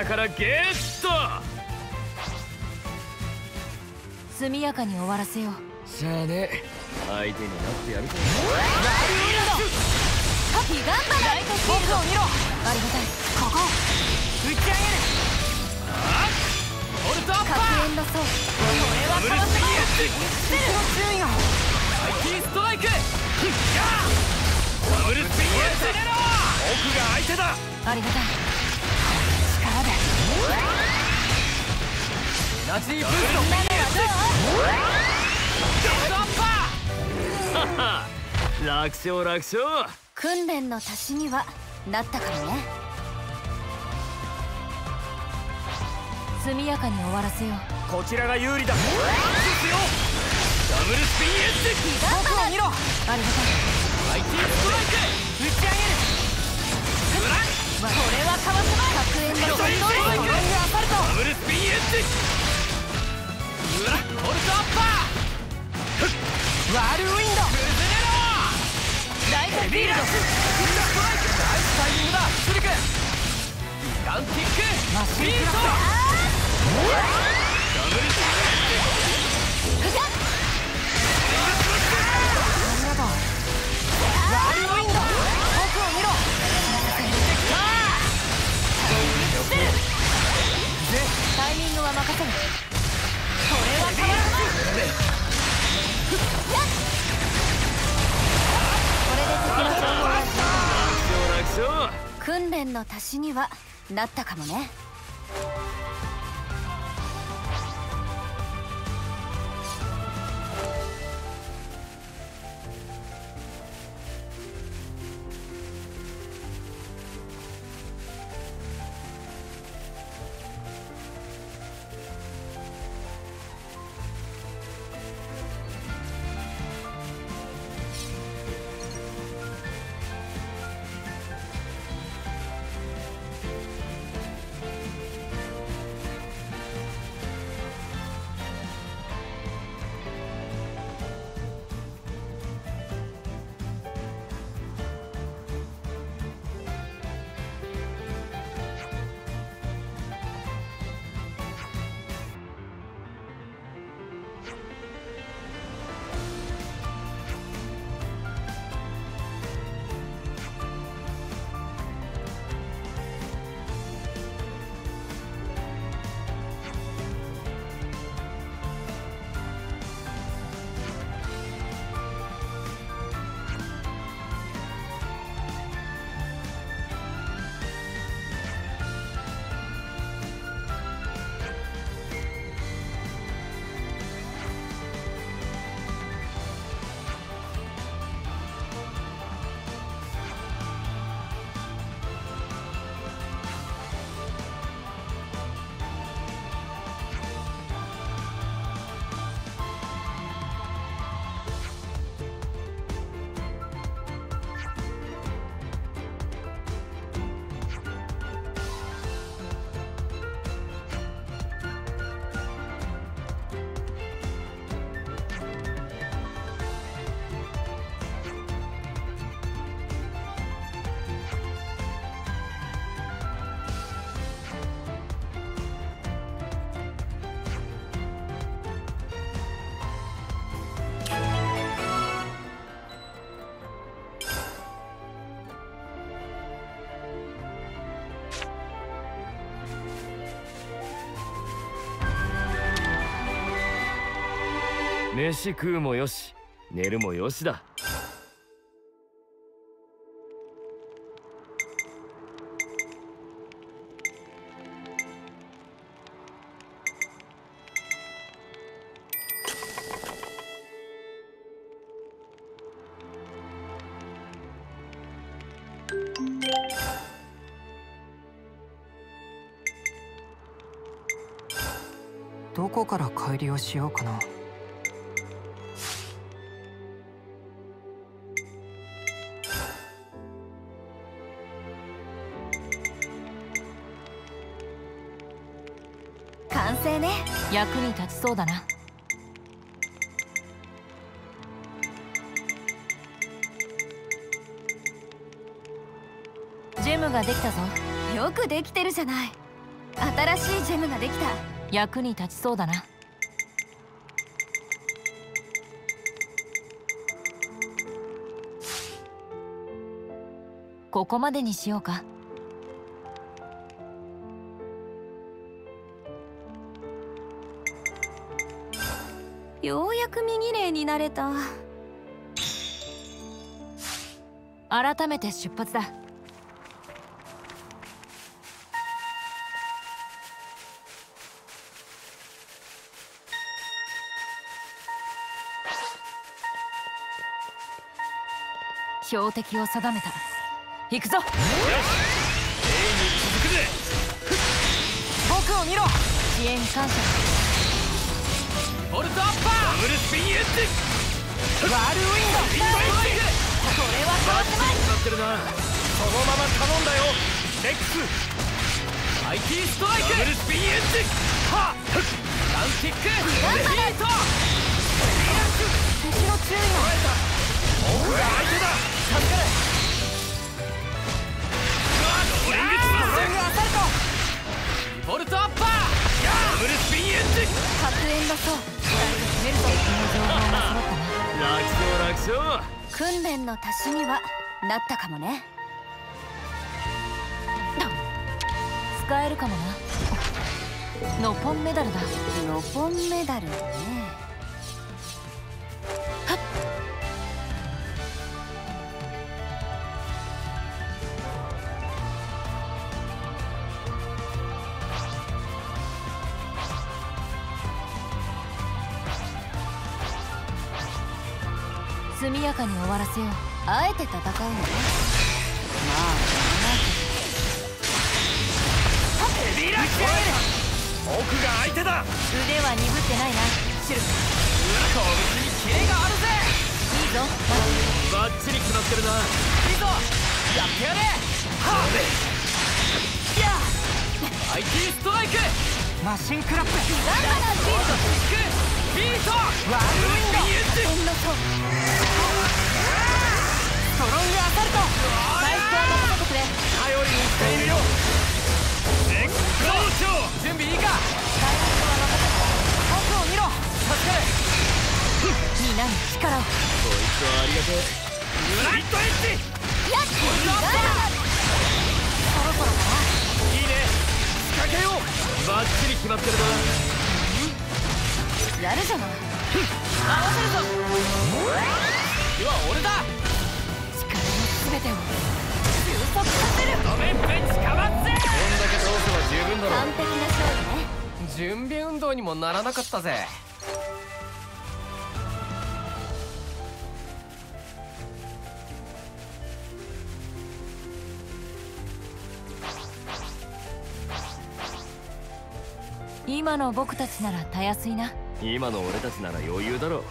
からゲット。 速やかに終わらせよう。 しゃあねえ、相手になってやるか。 ヒガンバライトシールドを見ろ。ありがたい。ここ打ち上げる。 ホルトアッパー。 核炎の層。これはかわせます。セルの注意を。 マイティーストライク。ダブルスピンエスレロ。奥が相手だ。 ありがたい。力でエナジーブースト。みんなではどう？デッドアッパー。はは、楽勝楽勝。 訓練の足しにはなったからね。速やかに終わらせよう。 こちらが有利だ。ですよ。ダブルスピンエッジ。 僕を見ろ。ありがたい。 マイティーストライク。 打ち上げる。これはかわせます。核炎のソリドロイドアサルト。 ダブルスピンエッジ。ホルトアッパー。 ワールウィンド。ライトフィールド。 ナイスタイミングだ。スリク。ギガンティックマシンビート。ダブルスピンエッジ。 ワールウィンド。僕を見ろ。タイミングは任せる。これはかわせます。これで敵の情報は楽勝。 訓練の足しにはなったかもね。 飯食うもよし、寝るもよしだ。 どこから帰りをしようかな。 完成ね。役に立ちそうだな。ジェムができたぞ。よくできてるじゃない。 新しいジェムができた。 役に立ちそうだな。ここまでにしようか。 ようやく右霊になれた。 改めて出発だ。標的を定めた。行くぞ。よし、 A に続くぜ。僕を見ろ。支援感謝。ボルトアッパー、ダブルスピンエッジ、ワールウィンド、これはかわせまい。決まってるな。そのまま頼んだよ。レックス IT ストライク、ダブルスピンエッジ、はっ、ダウンキック、ヒート、敵の注意を。僕が相手だ。助かる。ドリングアサルト、ボルトアッパー、ダブルスピンエッジ、 白煙の層、2人で決めるぞ。 この情報が揃ったな。 楽勝楽勝。 訓練の足しにはなったかもね。 使えるかもな。ノポンメダルだ。 ノポンメダルね。 速やかに終わらせよう。 あえて戦うのね。まあヘビーラッシュ、僕が相手だ。 腕は鈍ってないな、シルク。 拳にキレがあるぜ。 いいぞ。 バッチリ決まってるな。いいぞ、やってやれ。ハーベいや IT ストライク、 マシンクラップ、 ダンバナーフィールド、ビート、ワールウィンド、 天の層、 ストロングアサルト。 回復は任せてくれ。 頼りにしているよ。絶好調。準備いいか。 回復は任せて。 僕を見ろ。 助かる。 皆に力を。 こいつはありがてえ。ライトエッジ、 やっボルトアッパー、 そろそろかな。 いいね、仕掛けよう。バッチリ決まってるな。 やるじゃない。 合わせるぞ。次は俺だ。 力の全てを収束させる。 ごめん、ベンチかまっぜ。こんだけ倒せば十分だろ。 完璧な勝利ね。 準備運動にもならなかったぜ。 今の僕たちならたやすいな。 今の俺たちなら余裕だろう。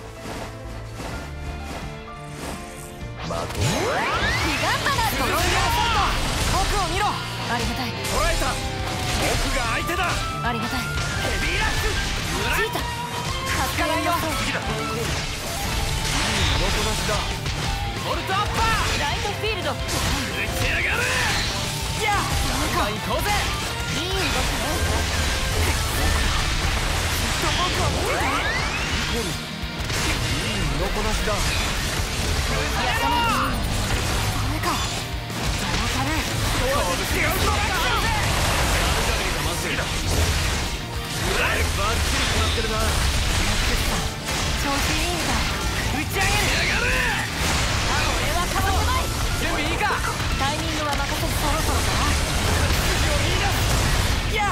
まとギガンバナストロングアサルト。僕を見ろ。 ありがたい。 捉えた。僕が相手だ。 ありがたい。 ヘビーラッシュ、 チータ、 助からんよ。 次だ。身のこなしだ。ボルトアッパー、 ライトフィールド。 打ち上がる。 いや、 ガンガン行こうぜ。 いい動きね。 僕を見るぜ。 身のこなしだ。 ダメか。そのため。 違うぞ。バッチリ決まってるな。 調子いいんだ。 打ち上げる。 こ俺はかわせまい。 準備いいか。 タイミングは任せて。そろそろかいや、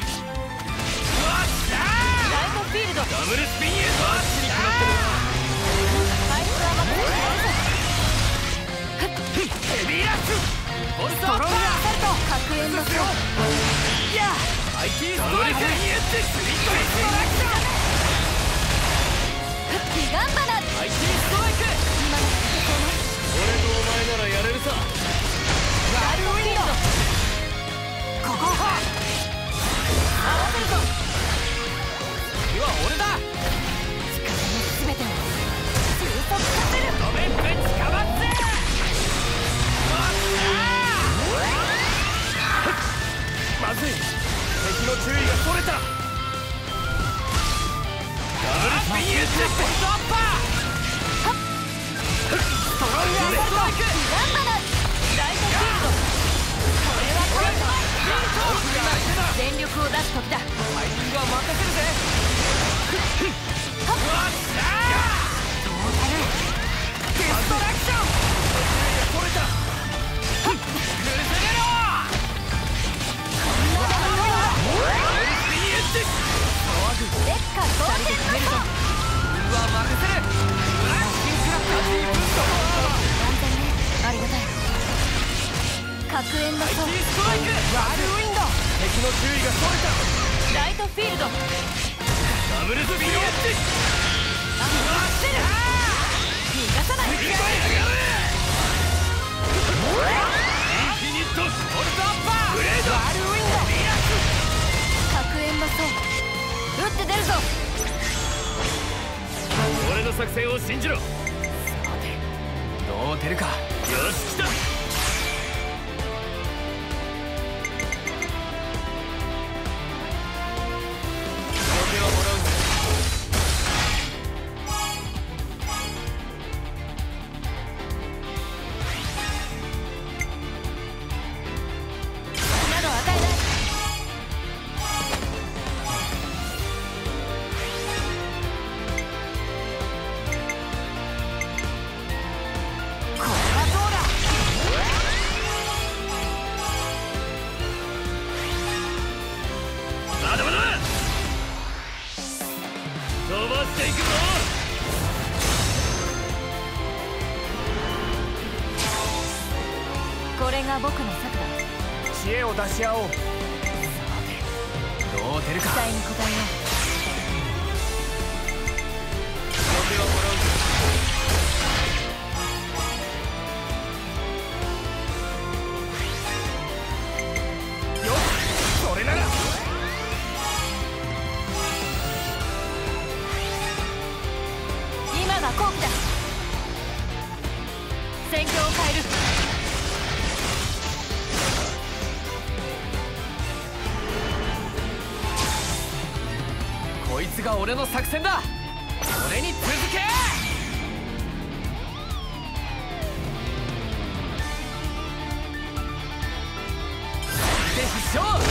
な。ライトフィールド。 ダブルスピンエッジ、バッチリ決まってるな。 回復は任せて。 ヘビーラッシュ、ボルトアッパー、 アサルト。 白煙の層、 いや、 IT ストライク、スリットエッジのアクション。 ギガンバナ、 IT ストライク、 今の戦争ね。 俺とお前ならやれるさ。 ワールウィンド。ここ。 合わせるぞ。次は俺だ。 力の全てを収束させる。 ごめん、ベンチかまって。まずい、敵の出す時だ。 タイミングは任せるぜ。 はっトータルデストラクション。 取れた。崩れろ。 劣化同点のうわ任せる。ブラッキンクラッカーディープスト安全ね。ありがたい。核炎の層。 ストライク。 ワールウィンド。 敵の注意がそれた。 ライトフィールド。 ダブルスピンエッジ。 逃がさない。 インフィニットソルトアッパー。ブレード。 ワールウィンド。 核炎の層。撃って出るぞ。 俺の作戦を信じろ。さてどう出るか。よし来た。 これが僕の策だ。 知恵を出し合おう。 さてどう出るか。 期待に応えよ手はもらうぞ。よっそれなら。 今が好機だ。 戦況を変える。 こいつが俺の作戦だ。俺に続け。で必勝。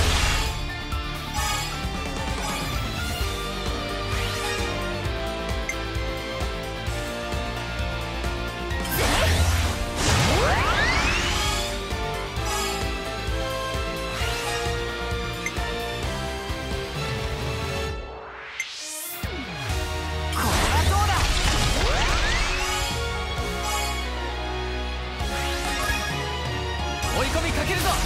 追い込みかけるぞ。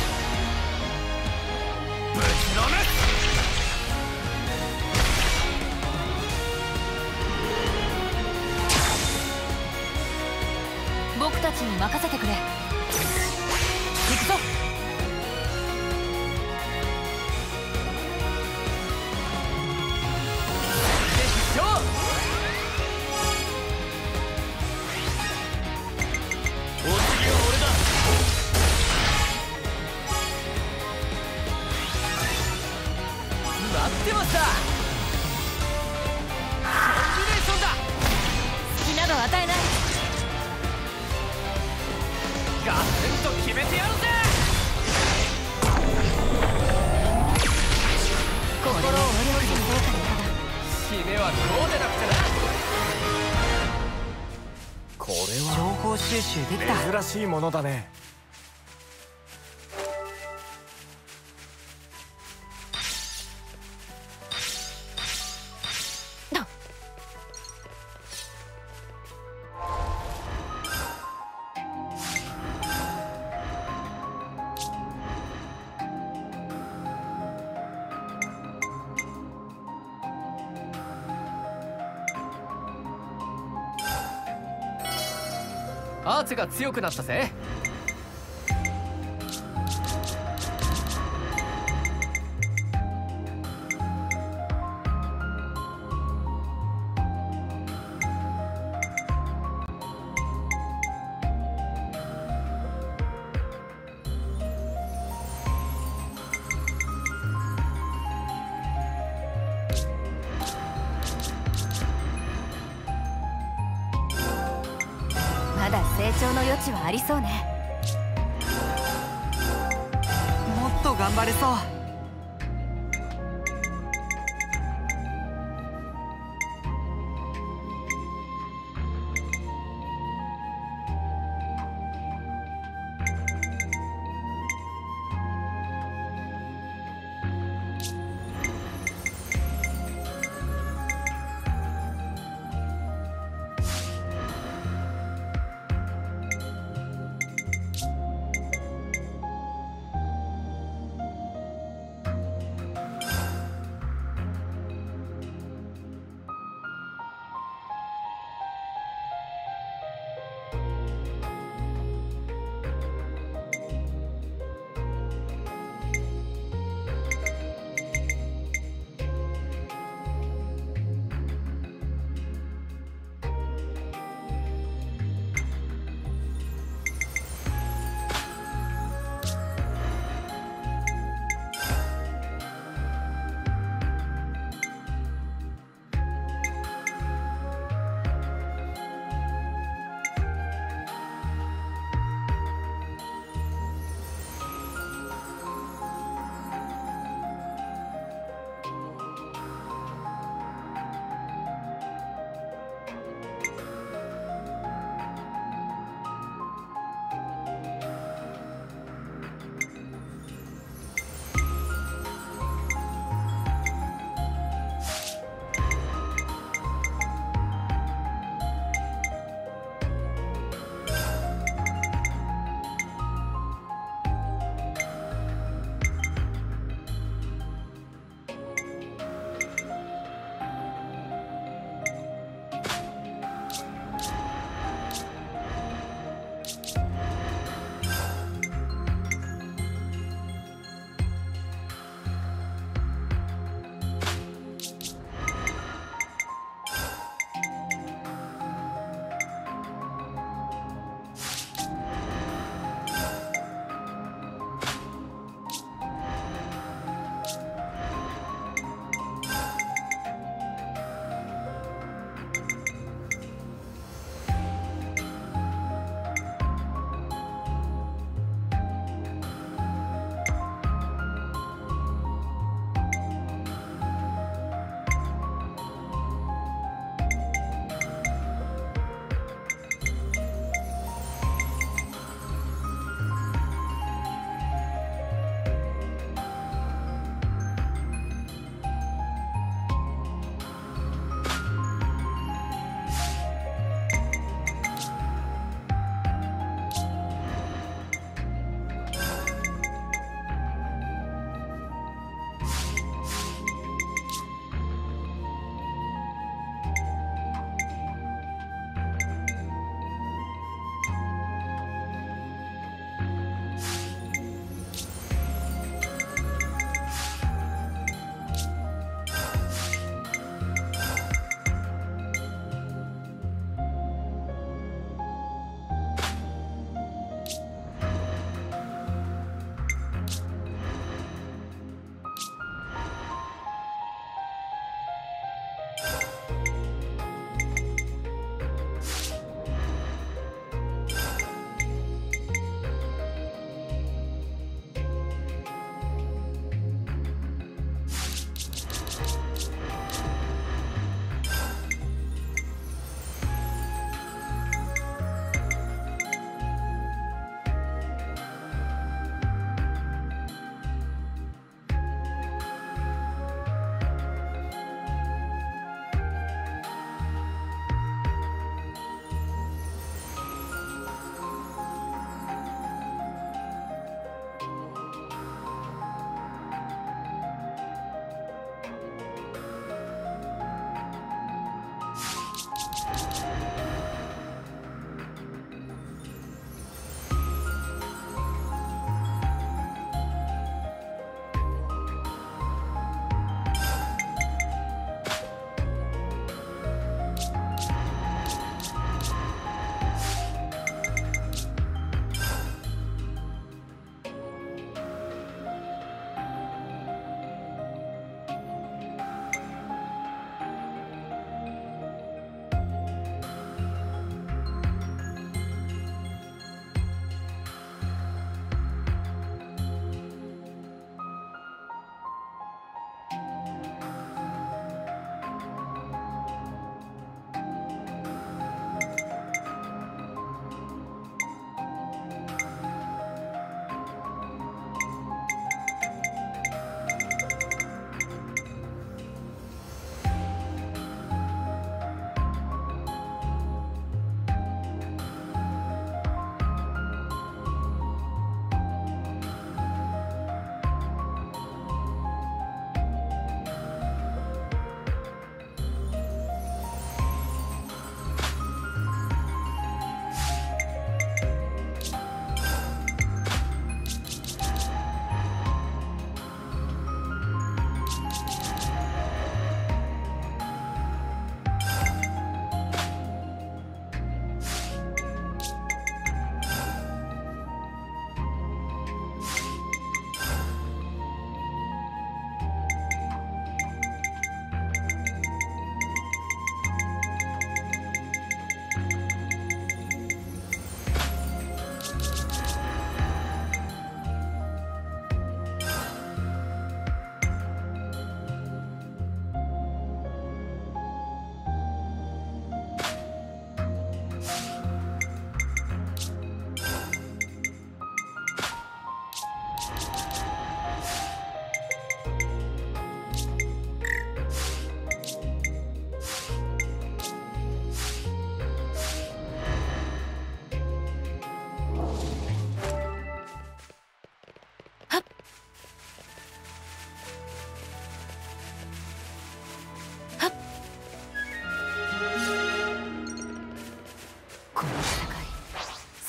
ぶちのめす。 僕たちに任せてくれ。 行くぞ。 で必勝。お次は俺だ。待ってました。コンビネーションだ。 好きなど与えない。 ガツンと決めてやるぜ。 心を無力にどうかにかだ。 締めはこうでなくちゃな。 これ情報収集できた。 は珍しいものだね。 アーチが強くなったぜ。 まだ成長の余地はありそうね。 もっと頑張れそう。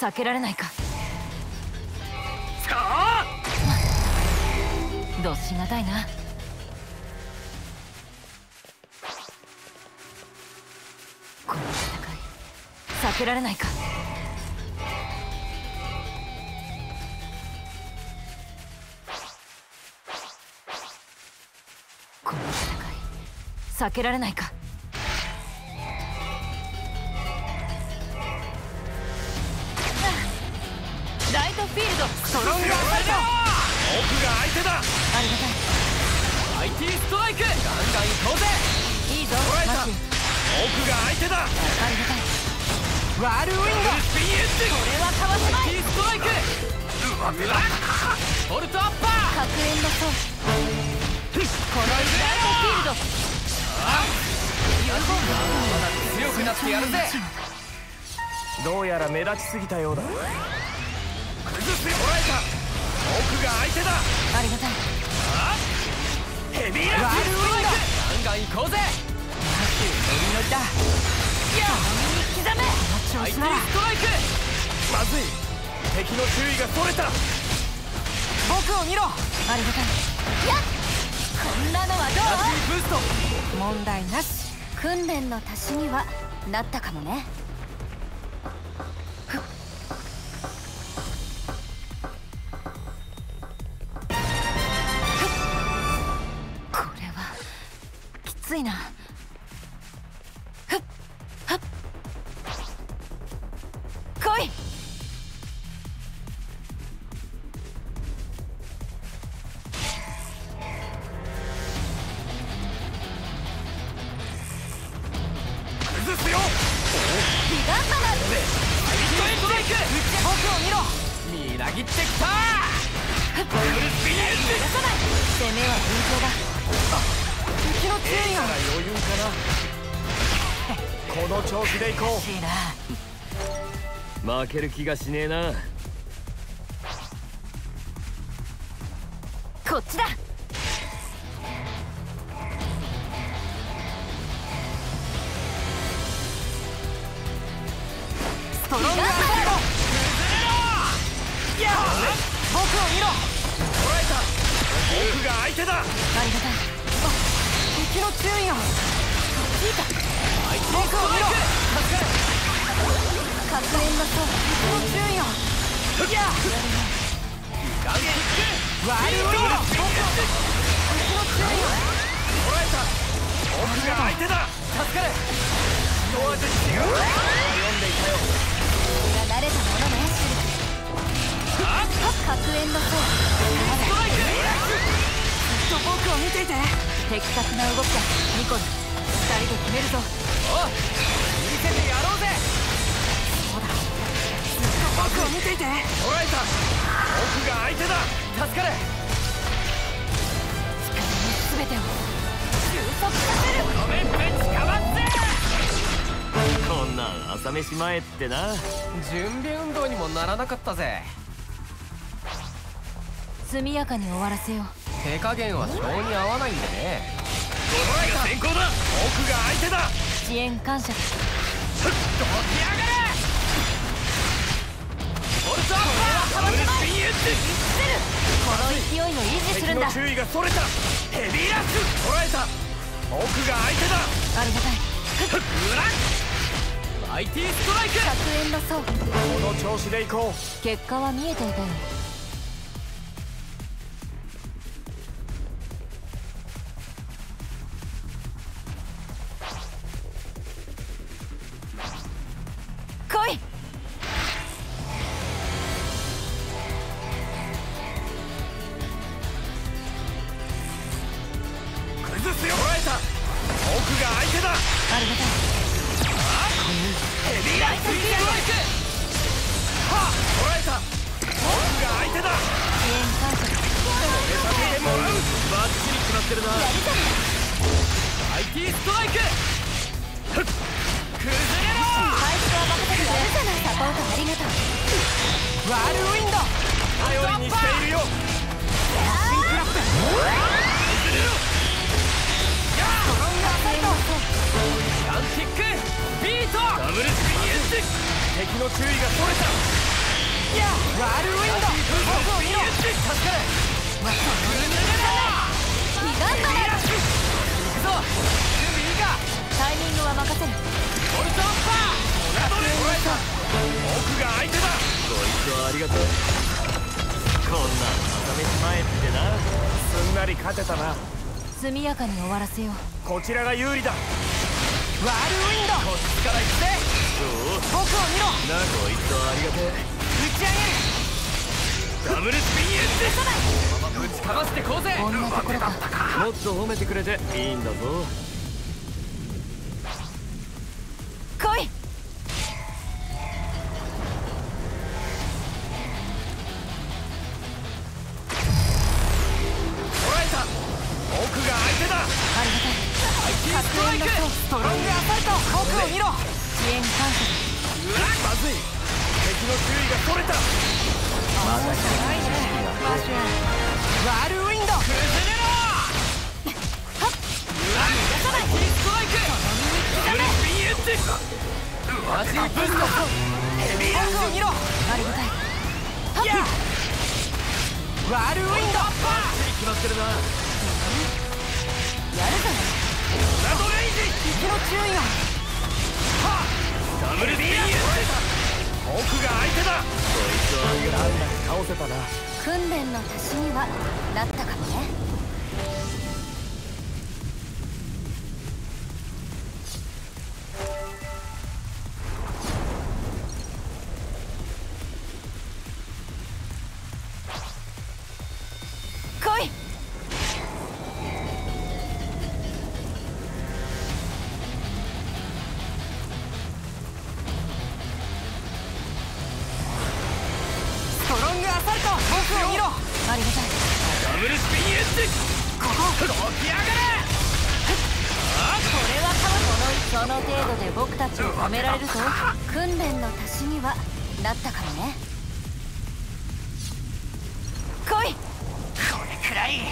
避けられないか。どっしがたいな。この戦い避けられないか。この戦い避けられないか。ライトフィールドストロングアサルト。 奥が相手だ。 ありがたい。 IT ストライク、ガンガン行こうぜ。 いいぞマシュ。 奥が相手だ。 ありがたい。 ワールウィンド。 スピンエッジ。 これはかわせまい。 IT ストライク。ボルトアッパー。 核炎の層。このライトフィールド。 強くなってやるぜ。 どうやら目立ちすぎたようだ。 崩してもらえた。奥が相手だ。 ありがたい。 ヘビーラッシュストライク。ガンガン行こうぜ。 ノリノリだ。 いや右に刻め。 相手ストライク。まずい、敵の注意がそれた。 僕を見ろ。 ありがたい。やっ、こんなのはラッキーブースト。 問題なし。 訓練の足しにはなったかもね。 これはきついな。ふっはっ来い。 崩すよ。 ギガンバナストライク。 僕を見ろ。 みなぎってきた。ダブルスピンエッジ。 出さない。攻めは順調だ。 敵の注意が。 余裕かな。 この調子でいこ欲しいな。 負ける気がしねえな。 こっちだ。 ストロングアサルト。いや、僕を見ろ。 捉えた。奥が相手だ。 ありがたい。 敵の注意が。 いいか。 僕を見ろ。 核炎の層。 敵の注意が。いや、 ガンキック。 ワールウィンド。僕を。敵の注意が。 捉えた。奥が相手だ。助かれ。一味違う。読んでいたよ。 が慣れたものね、シルク。核炎の層。 ストライク。 ずっと僕を見ていて。 的確な動きだ。ニコル、二人で決めるぞ。 おう、見せてやろうぜ。 そうだ。ずっと僕を見ていて。 捉えた。奥が相手だ。助かれ。 力の全てを収束させる。 ごめんべ近まって。こんなん朝飯前ってな。準備運動にもならなかったぜ。 速やかに終わらせよう。 手加減は性に合わないんでね。捉えた。先行だ。奥が相手だ。 遅延感謝だ。 どきやがれ。ボルトアッパー。ダブルスピンエッジ。 この勢いを維持するんだ。 敵の注意がそれた。ヘビーラッシュ。捉えた。奥が相手だ。 ありがたい。 うらっ。IT ストライク。 核炎の層。 この調子でいこう。 結果は見えていたよ。来い。 崩すよ。捉えた。奥が相手だ。 ありがたい。 ヘビーライトストライク。はっ。捉えた。奥が相手だ。 遅延感謝だ。 出させてもらう。バッチリ決まってるな。IT ストライク。ふっ。崩れろ。 配置は任せてやるじゃない。サポートありがとう。 ワールウィンド。 頼りにしているよ。 シンクラップ。 崩れろ。 ストロングアサルト。 ガンキック。ビート。ダブルスピンエッジ。敵の注意がそれた。 やワールウィンド僕を見ろ助かるギガンバラ行くぞ準備いいかタイミングは任せるボルトアッパー奥が相手だこいつはありがとうこんなん朝飯前ってなすんなり勝てたな速やかに終わらせようこちらが有利だワールウィンドこっちから行くぜどう僕を見ろなこいつはありがて打ち上げるダブルスピンエッジぶちかましてこうぜこんなところかもっと褒めてくれていいんだぞ来い捉えた奥が相手だありがたいストライクストロングアサルト僕を見ろ遅延感謝まずい敵の注意がそれたまだじゃないねマシュワールウィンド崩れろストライクダブルスピンエッジマジブーストヘビーラッシュ僕を見ろありがたいやワールウィンド決まってるなやるぞナドレイジ敵の注意がダブルスピンエッジ奥が相手だこいつは難なく倒せたな訓練の足しにはなったかもね来いストロングアサルト僕を見ろありがたいダブルスピンエッジここ起き上がれこれはその程度で僕たちを止められると訓練の足しにはなったかもね来いこれくらい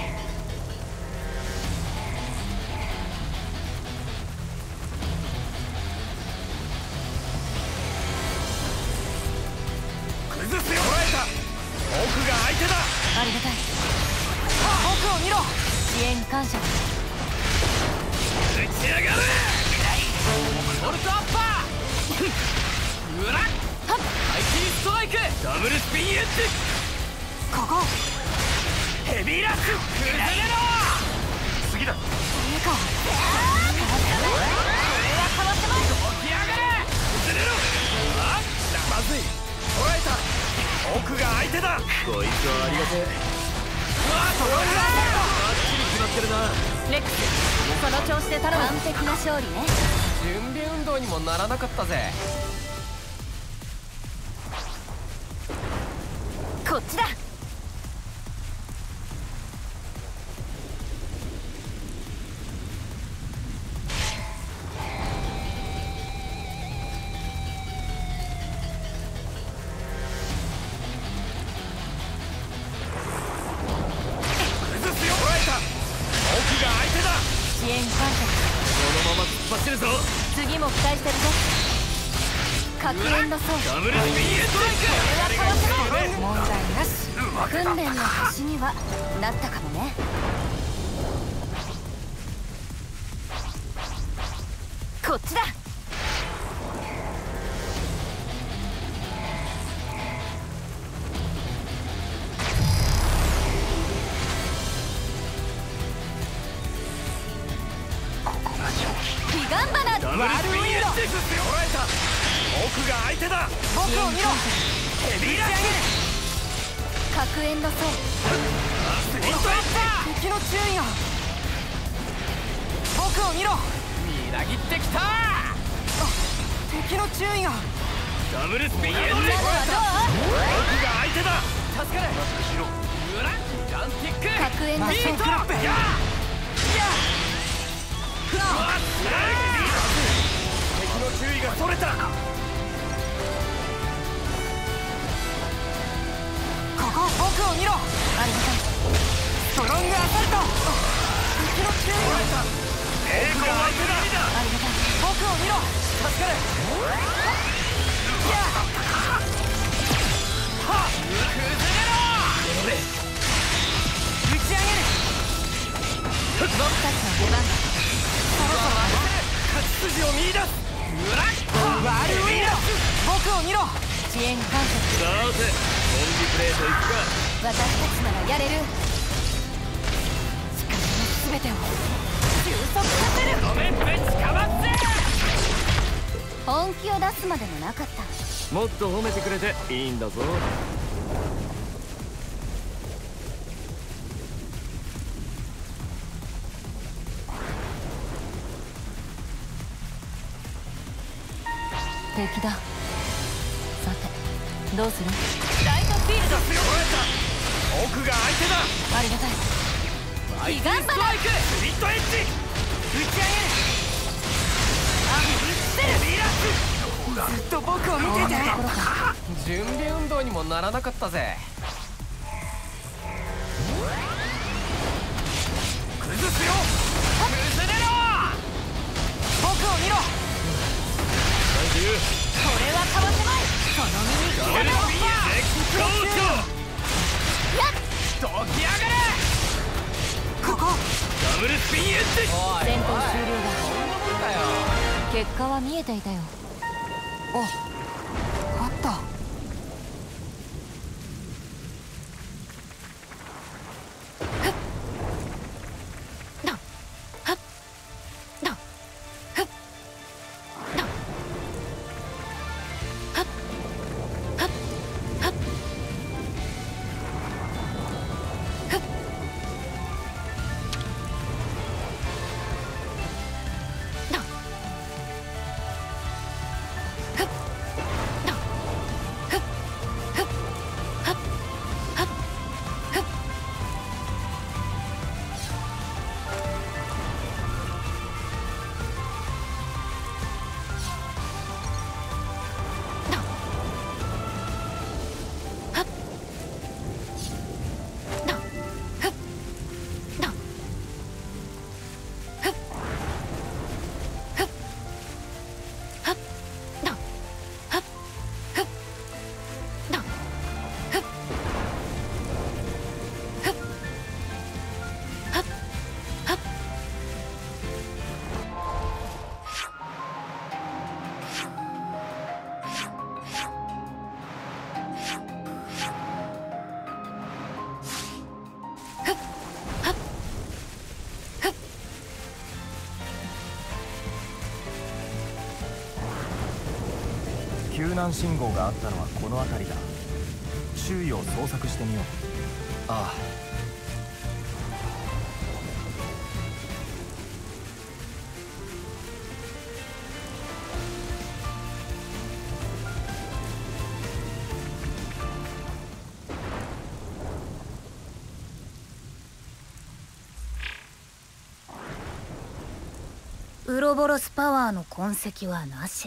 崩すよ捉えた奥が相手だありがたい僕を見ろ遅延感謝打ち上がれボルトアッパーうらっハイキーストライクダブルスピンエッジここヘビーラッシュ崩れろ次だいいかこれはかわせまい起き上がれ崩れろまずい捉えた奥が相手だこいつはありがてえストロングアサルバッチリ決まってるなレックスその調子で頼む完璧な勝利ね準備運動にもならなかったぜこっちだ崩すよ捉えた奥が相手だ遅延感謝このまま突っ走るぞ次も期待してるぞ核炎の層ダブルスピンエッジかわせない問題なし訓練の足しにはなったかもねこっちだギガンバナダブルスピンエッジ捉えた奥が相手だ僕を見ろヘビーラッシュ核炎の層スピントアッパー敵の注意が僕を見ろみなぎってきた敵の注意がダブルスピンエッジなのは奥が相手だ助かれうらジャンティック核炎の層ビートや敵の注意がそれたここ僕を見ろありがたいストロングアサルト敵の注意が栄光は相手だありがたい僕を見ろ助かれは打ち上げる。僕たちの出番だ。そろそろ勝ち筋を見出す。 ワールウィンド。僕を見ろ。遅延感謝。 さてコンビプレートいくか。 私たちならやれる。 力の全てを収束させる。 ごめんべつかまって。 本気を出すまでもなかった。 もっと褒めてくれていいんだぞ。 敵だ。さてどうする？ ライトフィールド。 奥が相手だ。 ありがたい。 ギガンバライク。 スリットエッジ。 打ち上げる。ずっと僕を見てて。準備運動にもならなかったぜ。 崩すよ。 崩れろ。僕を見ろ。 これはかわせまい。 その身に刻めろ。どき上がれ。ここ。 ダブルスピンエッジ。 戦闘終了だ。 本物だよ。 結果は見えていたよ。 あった。 救難信号があったのはこの辺りだ。周囲を捜索してみよう。ああ。 ウロボロスパワーの痕跡はなし。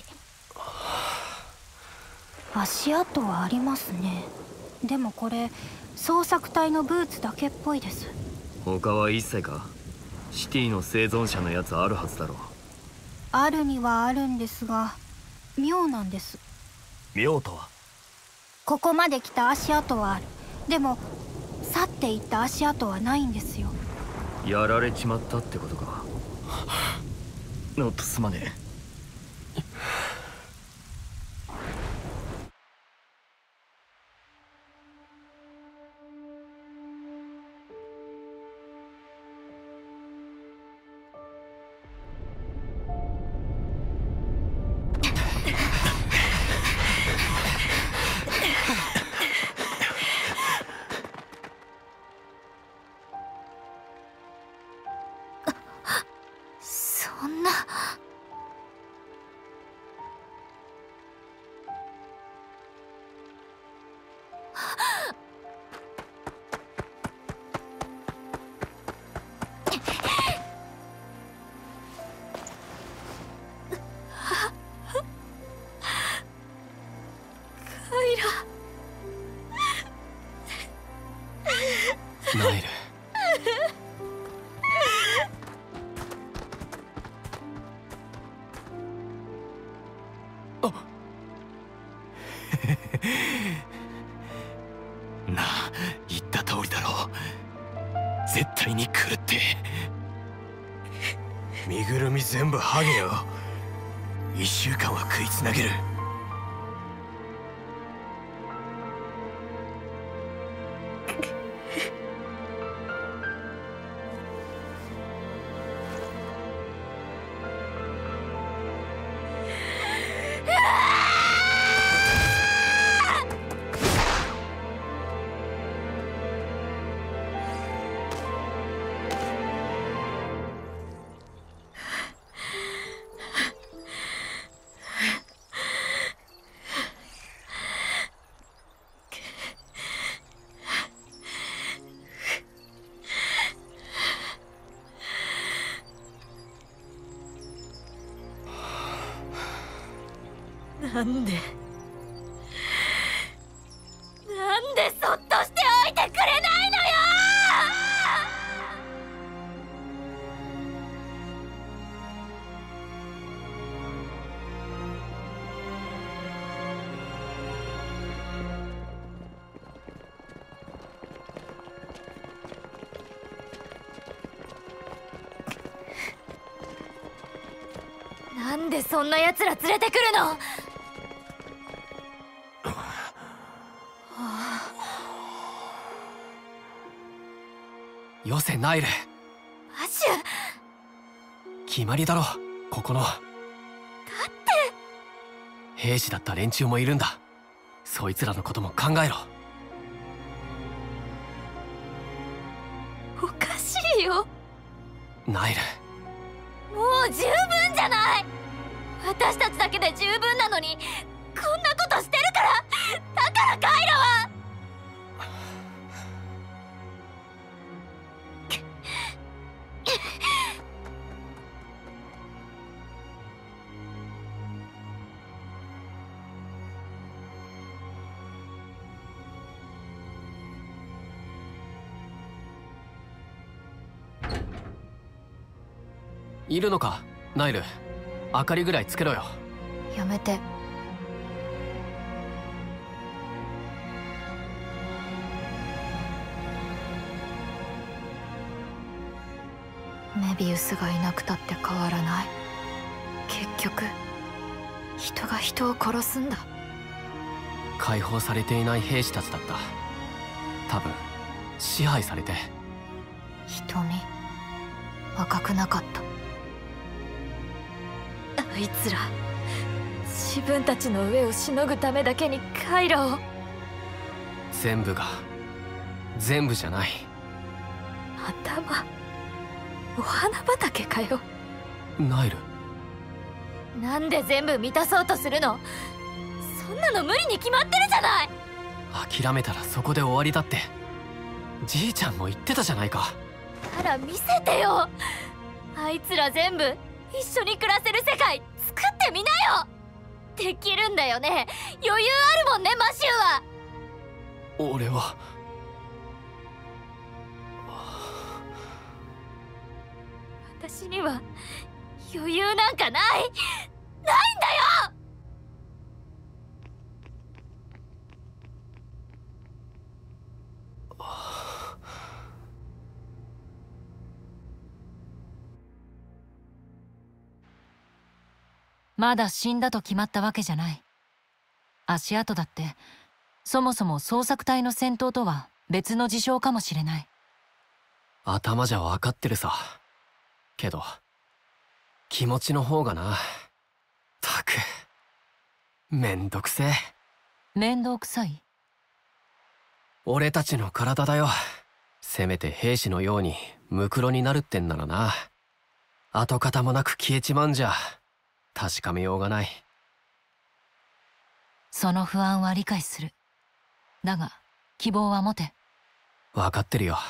足跡はありますね。でもこれ捜索隊のブーツだけっぽいです。 他は一切か。シティの生存者のやつあるはずだろう。 あるにはあるんですが妙なんです。 妙とは？ ここまで来た足跡はある。でも去っていった足跡はないんですよ。 やられちまったってことか。ノットすまねえ。 そんな。 ナイル。 絶対に来るって。身ぐるみ全部ハゲよ。1週間は食いつなげる。 なんでそっとしておいてくれないのよ。なんでそんな奴ら連れてくるの。 よせナイル。 アシュ、 決まりだろ、ここの。だって兵士だった連中もいるんだ。そいつらのことも考えろ。 おかしいよナイル。 もう十分じゃない。私たちだけで十分なのにこんなことしてるから。だからカイロは。 いるのかナイル。明かりぐらいつけろよ。 やめて。メビウスがいなくたって変わらない。結局人が人を殺すんだ。 解放されていない兵士たちだった。多分支配されて。 瞳赤くなかった。あいつら自分たちの上をしのぐためだけにカイロを。 全部じゃない。 頭お花畑かよ。 ナイル。 なんで全部満たそうとするの。そんなの無理に決まってるじゃない。 諦めたらそこで終わりだってじいちゃんも言ってたじゃないか。 なら見せてよ。あいつら全部一緒に暮らせる世界作ってみなよ。できるんだよね。余裕あるもんねマシューは。 俺は私には余裕なんかないんだよ。 まだ死んだと決まったわけじゃない。足跡だってそもそも捜索隊の戦闘とは別の事象かもしれない。 頭じゃ分かってるさ。けど気持ちの方がな。たくめんどくせえ。 面倒くさい。 俺たちの体だよ。せめて兵士のようにムクロになるってんならな。跡形もなく消えちまうんじゃ確かめようがない。 その不安は理解する。だが希望は持て。 分かってるよ。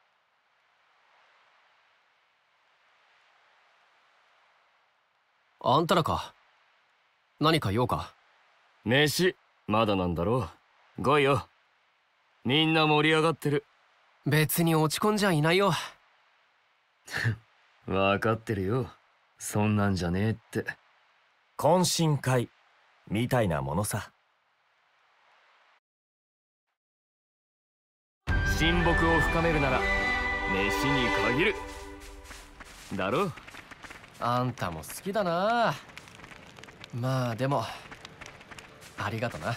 あんたらか。何か用か。 飯まだなんだろう。来いよ。みんな盛り上がってる。 別に落ち込んじゃいないよ。 分かってるよ。そんなんじゃねえって。 懇親会みたいなものさ。 親睦を深めるなら飯に限るだろ。 あんたも好きだな。まあでもありがとな。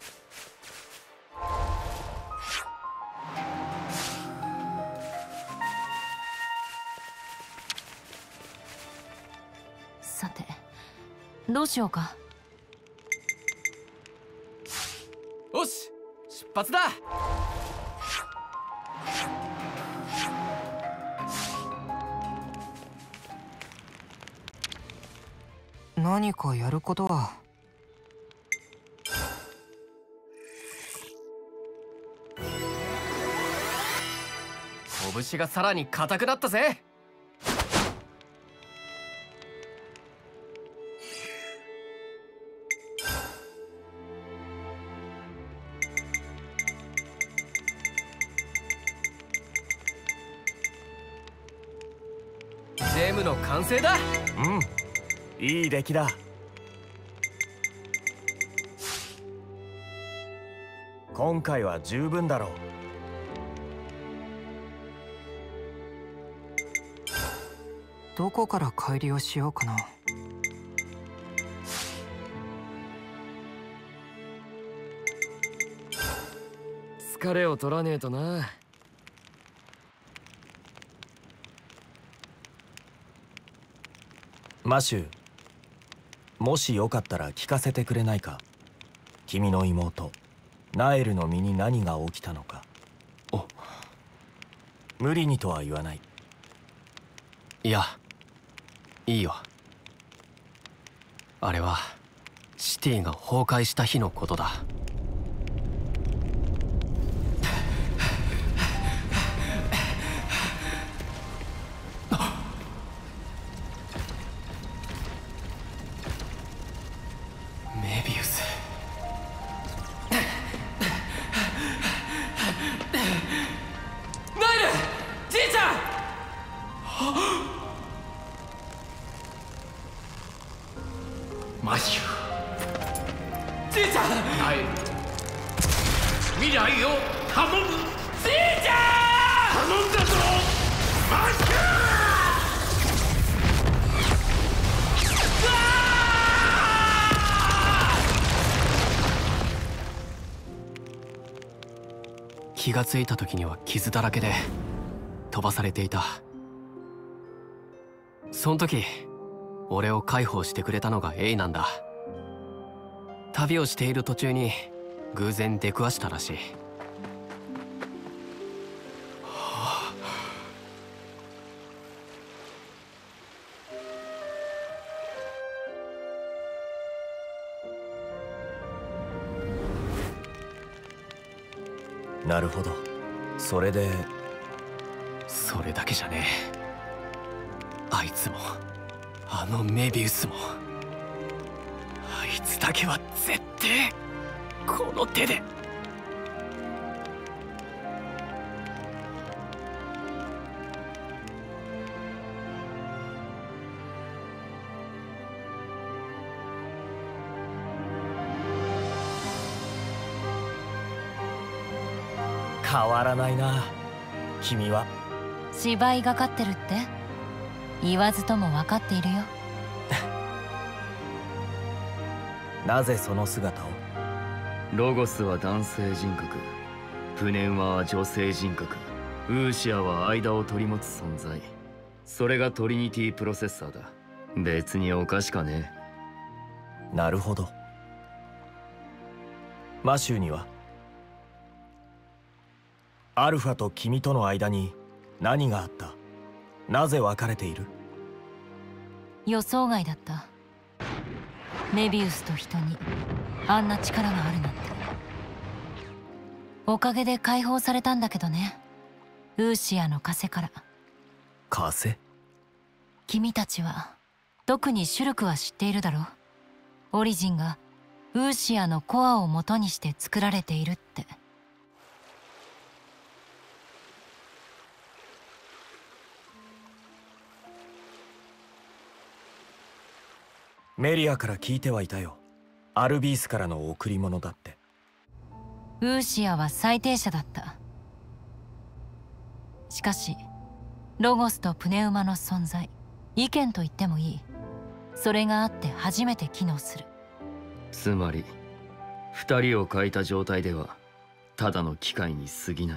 さてどうしようか。 よし出発だ。 何かやることは。 拳がさらに硬くなったぜ。ジェムの完成だ。 うん、いい出来だ。今回は十分だろう。 どこから帰りをしようかな。 疲れを取らねえとな。 マシュー、もしよかったら聞かせてくれないか。君の妹ナエルの身に何が起きたのか。 お、 無理にとは言わない。 いやいいよ。あれはシティが崩壊した日のことだ。メビウス。ナイル、じいちゃん。マシュー、じいちゃん。ナイル、未来を頼む。じいちゃん、頼んだぞマシュー。気がついた時には傷だらけで飛ばされていた。そん時俺を介抱してくれたのがエイなんだ。旅をしている途中に偶然出くわしたらしい。 なるほど。それで。 それだけじゃねえ。あいつもあのメビウスも、あいつだけは絶対この手で。 変わらないな、君は。 芝居がかってるって言わずとも分かっているよ。 なぜその姿を。 ロゴスは男性人格、プネンワは女性人格、ウーシアは間を取り持つ存在。それがトリニティプロセッサーだ。別におかしかねえ。なるほど。マシューには。アルファと君との間に何があった？なぜ別れている？ 予想外だった。メビウスと人にあんな力があるなんて。おかげで解放されたんだけどね、ウーシアの枷から。 枷？ 君たちは特にシュルクは知っているだろう。オリジンがウーシアのコアを元にして作られているって。 メリアから聞いてはいたよ。アルビースからの贈り物だって。 ウーシアは最低者だった。しかしロゴスとプネウマの存在、意見と言ってもいい。それがあって初めて機能する。 つまり二人を欠いた状態ではただの機械に過ぎない。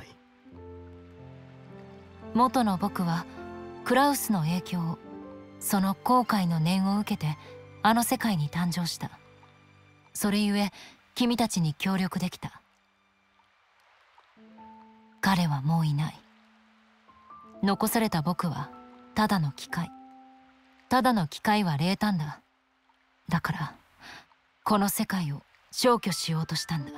元の僕はクラウスの影響を、その後悔の念を受けてあの世界に誕生した。それゆえ君たちに協力できた。彼はもういない。残された僕はただの機械。ただの機械は冷淡だ。だからこの世界を消去しようとしたんだ。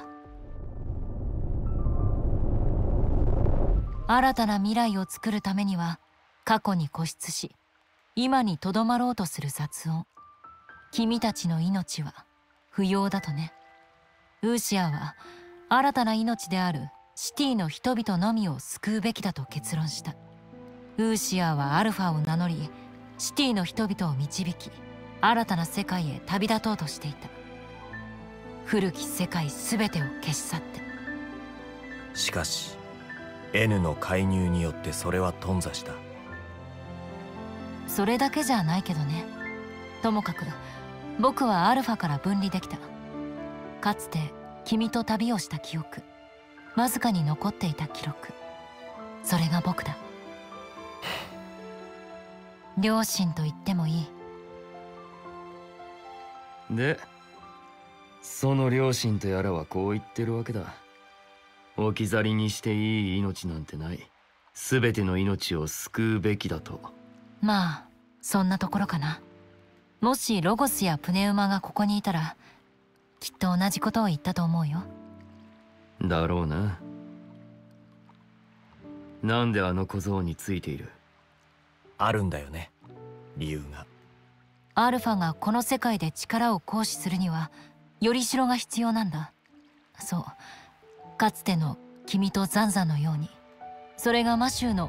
新たな未来を作るためには過去に固執し、今にとどまろうとする雑音。君たちの命は不要だとね。ウーシアは新たな命であるシティの人々のみを救うべきだと結論した。ウーシアはアルファを名乗り、シティの人々を導き、新たな世界へ旅立とうとしていた。古き世界全てを消し去って。 しかし N の介入によってそれは頓挫した。 それだけじゃないけどね。ともかく僕はアルファから分離できた。かつて君と旅をした記憶、わずかに残っていた記録、それが僕だ。両親と言ってもいい。 でその両親とやらはこう言ってるわけだ。置き去りにしていい命なんてない。全ての命を救うべきだと。 まあそんなところかな。もしロゴスやプネウマがここにいたらきっと同じことを言ったと思うよ。 だろうな。なんであの小僧についている？ あるんだよね、理由が。 アルファがこの世界で力を行使するにはよりしろが必要なんだ。そう、かつての君とザンザンのように。それがマシューの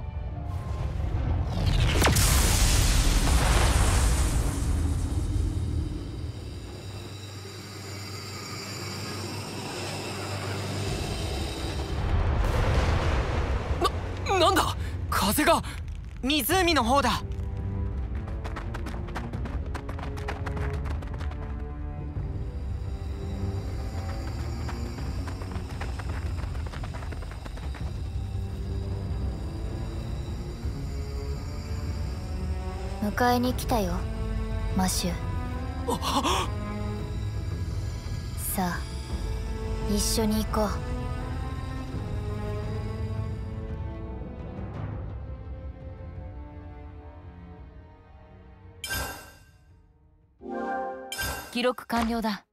なんだ、風が。湖の方だ。 迎えに来たよ、マシュー。さあ一緒に行こう。 記録完了だ。